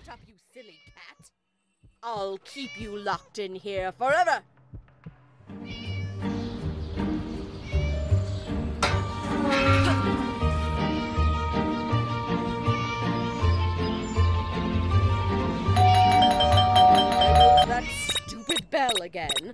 Shut up, you silly cat. I'll keep you locked in here forever. That stupid bell again.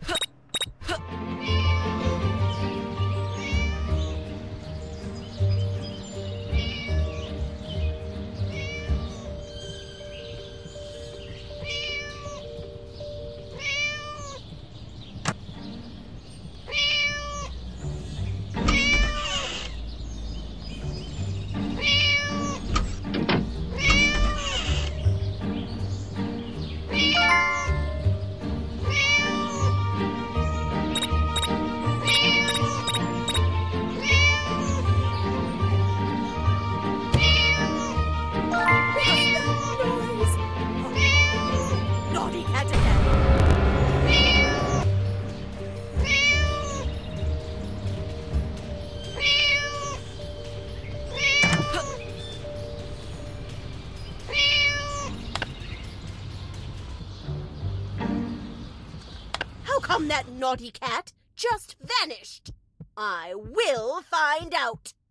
How come that naughty cat just vanished? I will find out.